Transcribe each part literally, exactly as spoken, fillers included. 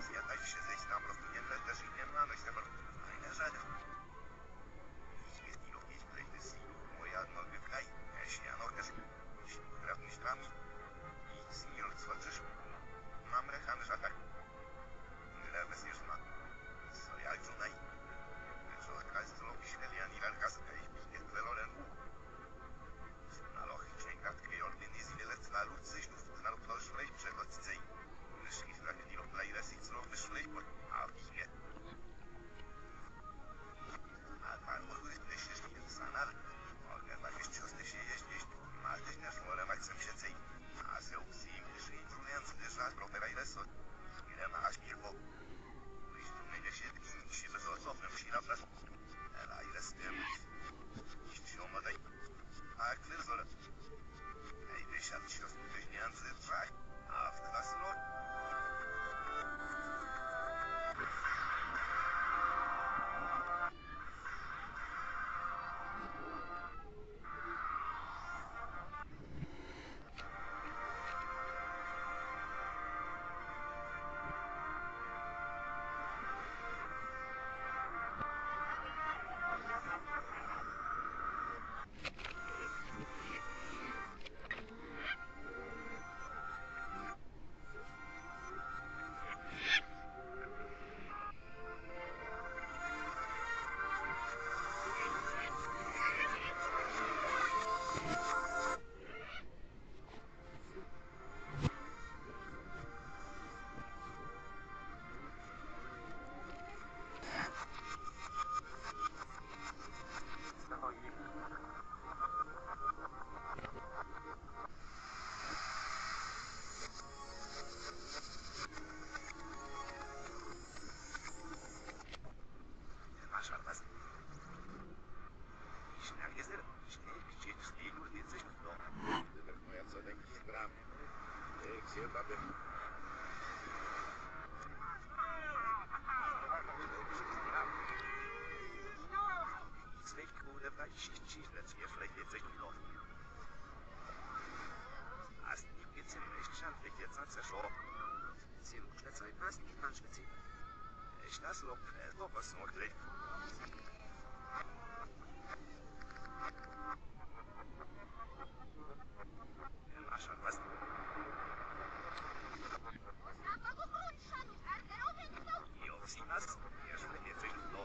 Zjadać się zejść na prostu nie też i nie ma, no i się fajne rzeczy. Ich jest i robić plejty silu, moja nowy kraj, ja no też, hrabny strami, i senior cwaczysz. Mam rechan żatak. Leves już ma. Co ja żunaj. Że okaz zrobi świelian i ralkas, a ich mi jest weloren u. Na logicznej kratkę organizji lecna lud sich luft na rozleź przechodźcej. Wyszli w rakli roplej resik zrob wyszli pod abigie. A pan mój myślisz mi sanal. Mogę wam jeszcze się jeździć. Ma gdzieś na szmorę maksem się cej. A se upsim, że influenc dyża properaj resot. Ile ma aż pierwo. Wyjścimy się dni się bez osobnym ślapnas. Ela ile z tym. Iść się modaj. A klizor. Ej, wysiadł się z pieniędzy trzech. A w klas lot. Das Lob, was noch gleich. Nasza was. Jo, si nas, jeszcze więcej do.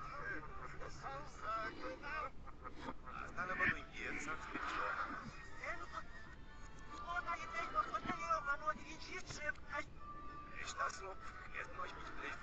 A stale bo nie sam zbytło. Echt das Lob, jetzt noch nicht gleich.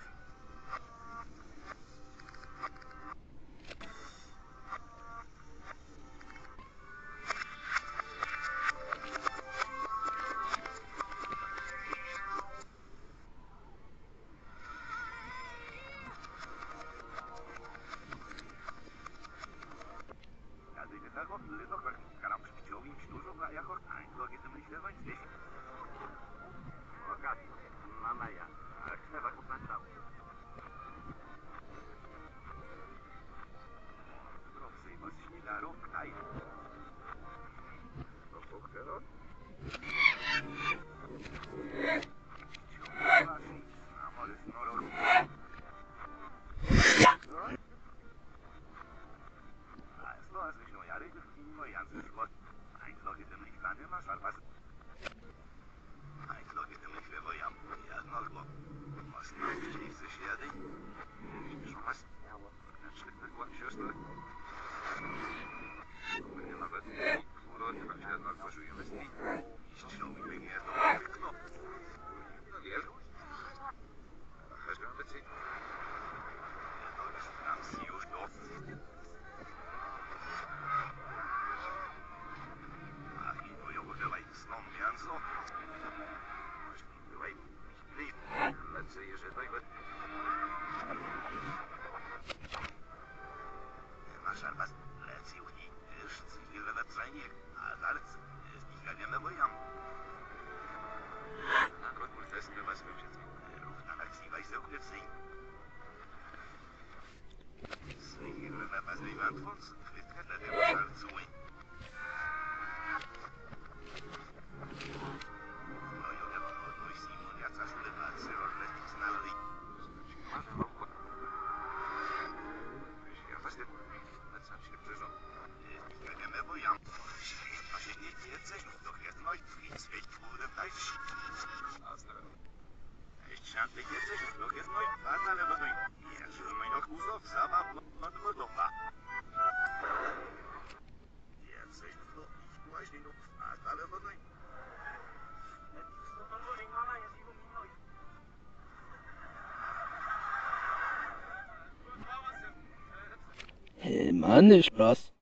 Mann, Spaß.